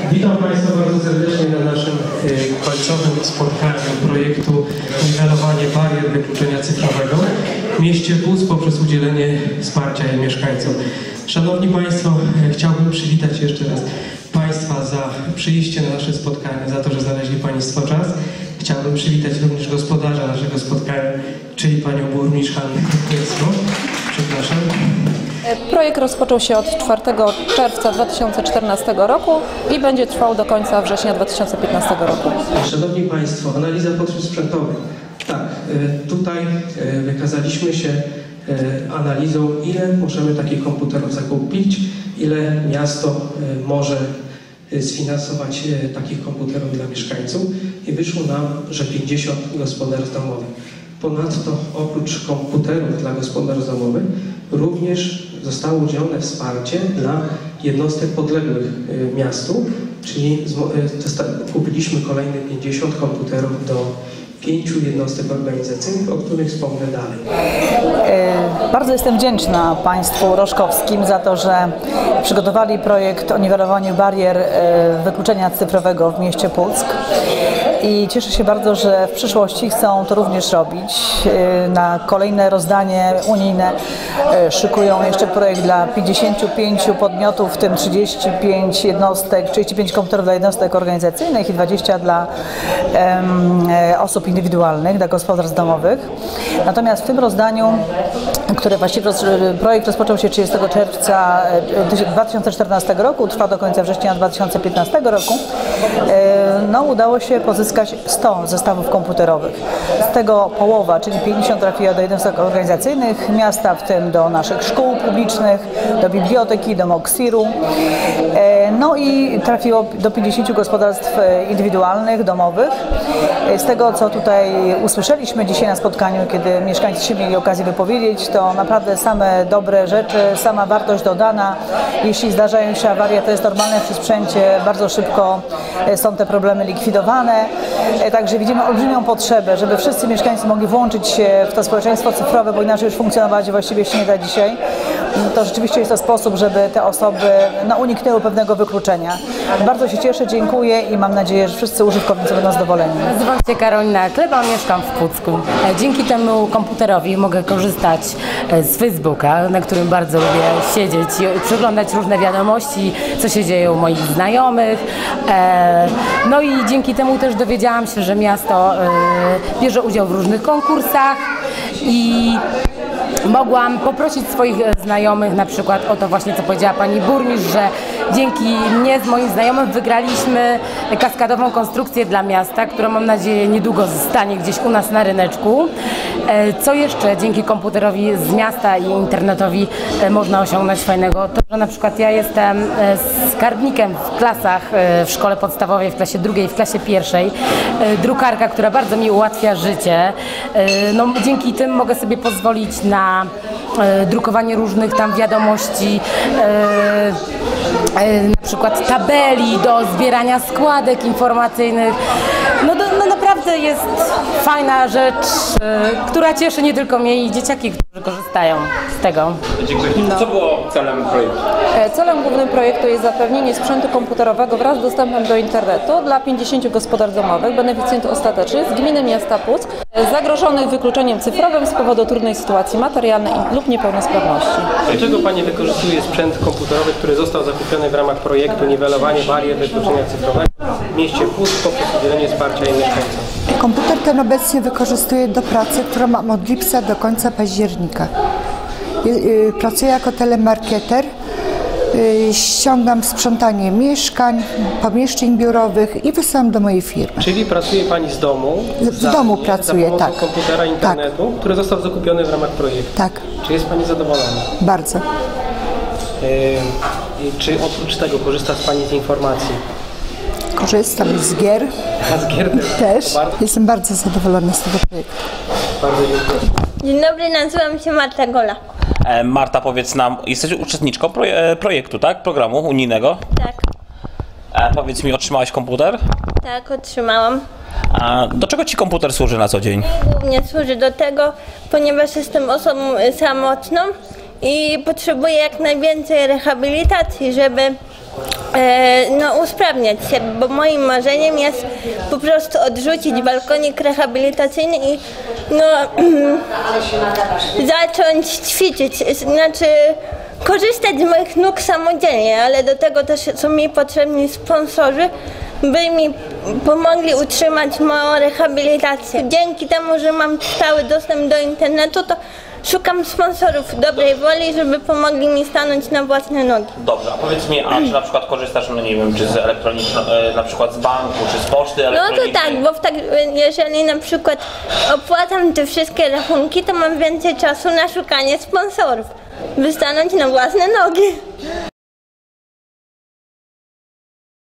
Witam Państwa bardzo serdecznie na naszym końcowym spotkaniu projektu Niwelowanie barier wykluczenia cyfrowego w mieście Puck poprzez udzielenie wsparcia mieszkańcom. Szanowni Państwo, chciałbym przywitać jeszcze raz Państwa za przyjście na nasze spotkanie, za to, że znaleźli Państwo czas. Chciałbym przywitać również gospodarza naszego spotkania, czyli Panią Burmistrz Hannę Krupnicką. Przepraszam. Projekt rozpoczął się od 4 czerwca 2014 roku i będzie trwał do końca września 2015 roku. Szanowni Państwo, analiza potrzeb sprzętowych. Tak, tutaj wykazaliśmy się analizą, ile możemy takich komputerów zakupić, ile miasto może sfinansować takich komputerów dla mieszkańców i wyszło nam, że 50 gospodarstw domowych. Ponadto oprócz komputerów dla gospodarstw domowych również zostało udzielone wsparcie dla jednostek podległych miastu, czyli kupiliśmy kolejne 50 komputerów do 5 jednostek organizacyjnych, o których wspomnę dalej. Bardzo jestem wdzięczna Państwu roszkowskim za to, że przygotowali projekt o niwelowaniu barier wykluczenia cyfrowego w mieście Puck. I cieszę się bardzo, że w przyszłości chcą to również robić. Na kolejne rozdanie unijne szykują jeszcze projekt dla 55 podmiotów, w tym 35 jednostek, 35 komputerów dla jednostek organizacyjnych i 20 dla osób indywidualnych, dla gospodarstw domowych. Natomiast w tym rozdaniu, które właściwie projekt rozpoczął się 30 czerwca 2014 roku, trwa do końca września 2015 roku, udało się pozyskać 100 zestawów komputerowych. Z tego połowa, czyli 50 trafiła do jednostek organizacyjnych miasta, w tym do naszych szkół publicznych, do biblioteki, do MOKSIR-u. No i trafiło do 50 gospodarstw indywidualnych, domowych. Z tego, co tutaj usłyszeliśmy dzisiaj na spotkaniu, kiedy mieszkańcy się mieli okazję wypowiedzieć, to naprawdę same dobre rzeczy, sama wartość dodana. Jeśli zdarzają się awarie, to jest normalne przy sprzęcie, bardzo szybko są te problemy likwidowane. Także widzimy olbrzymią potrzebę, żeby wszyscy mieszkańcy mogli włączyć się w to społeczeństwo cyfrowe, bo inaczej już funkcjonować właściwie się nie da dzisiaj. To rzeczywiście jest to sposób, żeby te osoby uniknęły pewnego wykluczenia. Bardzo się cieszę, dziękuję i mam nadzieję, że wszyscy użytkownicy będą zadowoleni. Nazywam się Karolina Kleba, mieszkam w Pucku. Dzięki temu komputerowi mogę korzystać z Facebooka, na którym bardzo lubię siedzieć i przeglądać różne wiadomości, co się dzieje u moich znajomych. No i dzięki temu też dowiedziałam się, że miasto bierze udział w różnych konkursach i mogłam poprosić swoich znajomych na przykład o to właśnie, co powiedziała pani burmistrz, że dzięki mnie z moim znajomym wygraliśmy kaskadową konstrukcję dla miasta, która mam nadzieję niedługo stanie gdzieś u nas na ryneczku. Co jeszcze dzięki komputerowi z miasta i internetowi można osiągnąć fajnego? To, że na przykład ja jestem skarbnikiem w klasach w szkole podstawowej, w klasie drugiej, w klasie pierwszej. Drukarka, która bardzo mi ułatwia życie. Dzięki tym mogę sobie pozwolić na drukowanie różnych tam wiadomości, na przykład tabeli do zbierania składek informacyjnych. Naprawdę jest fajna rzecz, która cieszy nie tylko mnie i dzieciaki, którzy korzystają z tego. Dziękuję. Co było celem projektu? Celem głównym projektu jest zapewnienie sprzętu komputerowego wraz z dostępem do internetu dla 50 gospodarstw domowych, beneficjentów ostatecznych z gminy miasta Puck, zagrożonych wykluczeniem cyfrowym z powodu trudnej sytuacji materialnej lub niepełnosprawności. Dlaczego Pani wykorzystuje sprzęt komputerowy, który został zakupiony w ramach projektu Niwelowanie barier wykluczenia cyfrowego w mieście Puck poprzez udzielenie wsparcia mieszkańcom? Komputer ten obecnie wykorzystuję do pracy, którą mam od lipca do końca października. Pracuję jako telemarketer, ściągam sprzątanie mieszkań, pomieszczeń biurowych i wysyłam do mojej firmy. Czyli pracuje Pani z domu? W domu pracuję, tak. Komputera, internetu, który został zakupiony w ramach projektu? Tak. Czy jest Pani zadowolona? Bardzo. Czy oprócz tego korzysta z Pani z informacji? Korzystam z gier. A z gier też. Jestem bardzo zadowolona z tego projektu. Bardzo dziękuję. Dzień dobry, nazywam się Marta Gola. Marta, powiedz nam, jesteś uczestniczką projektu, tak? Programu unijnego? Tak. Powiedz mi, otrzymałaś komputer? Tak, otrzymałam. A do czego Ci komputer służy na co dzień? Głównie służy do tego, ponieważ jestem osobą samotną i potrzebuję jak najwięcej rehabilitacji, żeby usprawniać się, bo moim marzeniem jest po prostu odrzucić balkonik rehabilitacyjny i zacząć ćwiczyć, znaczy korzystać z moich nóg samodzielnie, ale do tego też są mi potrzebni sponsorzy, by mi pomogli utrzymać moją rehabilitację. Dzięki temu, że mam stały dostęp do internetu, to szukam sponsorów dobrej woli, żeby pomogli mi stanąć na własne nogi. Dobrze, a powiedz mi, a czy na przykład korzystasz, nie wiem, czy z na przykład z banku, czy z poczty elektronicznej? No to tak, bo jeżeli na przykład opłacam te wszystkie rachunki, to mam więcej czasu na szukanie sponsorów, by stanąć na własne nogi.